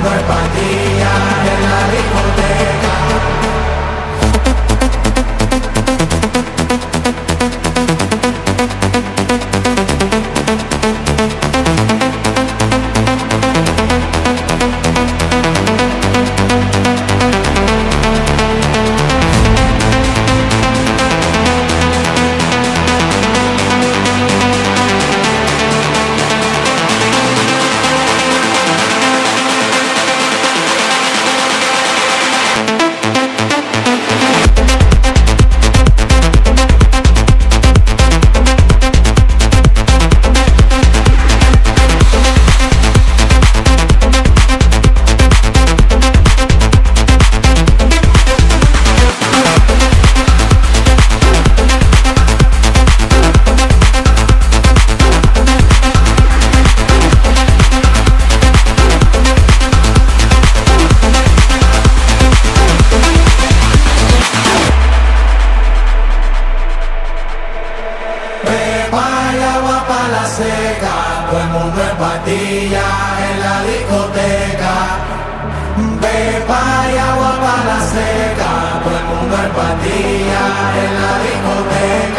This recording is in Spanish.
mundo es patilla en la discoteca. Todo el mundo en patilla en la discoteca. Pepa y agua para la seca. Todo el mundo en patilla en la discoteca.